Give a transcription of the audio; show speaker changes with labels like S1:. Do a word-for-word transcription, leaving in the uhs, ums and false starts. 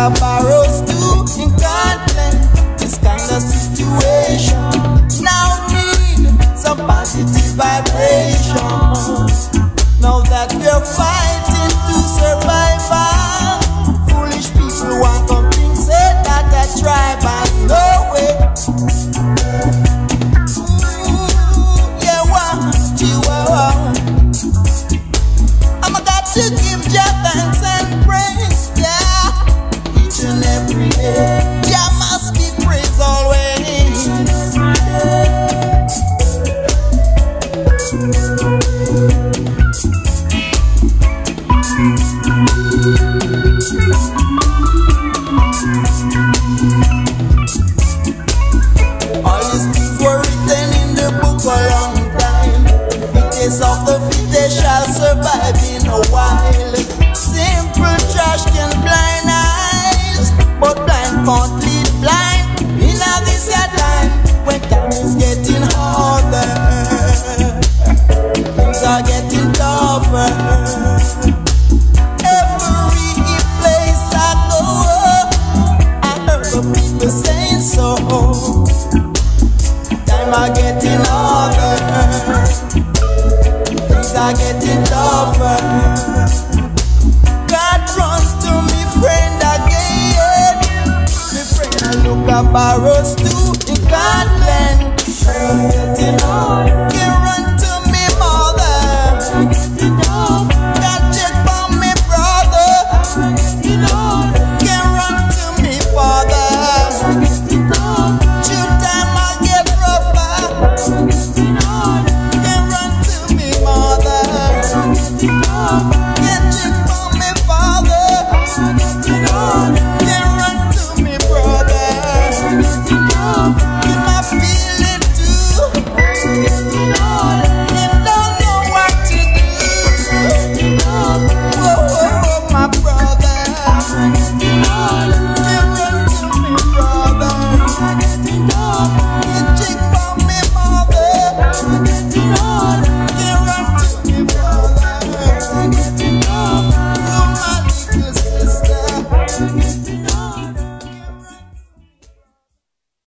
S1: at barrows too. You can't blend this kind of situation. Now need some positive vibrations. Now that we're fighting to survival, foolish people want to think say that a tribe and no way. Ooh, yeah, wow, chihuahua. I'ma got to give Jah thanks and praise, yeah, each and every day. Jah must be praised always. All these things were written in the book a long time. Fittest of the fittest shall survive in a while. Simple trash can blind eyes, but blind can't lead blind. In a this your time, when time is getting harder, things are getting tougher. Every place I go, I heard the people saying so. Time are getting harder, things are getting tougher. God runs to me friend again. Me friend I look at barrows too. You can't lend. Getting harder. Can run to me mother. Getting harder. Can check for me brother. Getting harder. Can run to me father. Getting harder. Shoot time I get rougher. Getting harder. Can run to me mother. Getting harder. Can check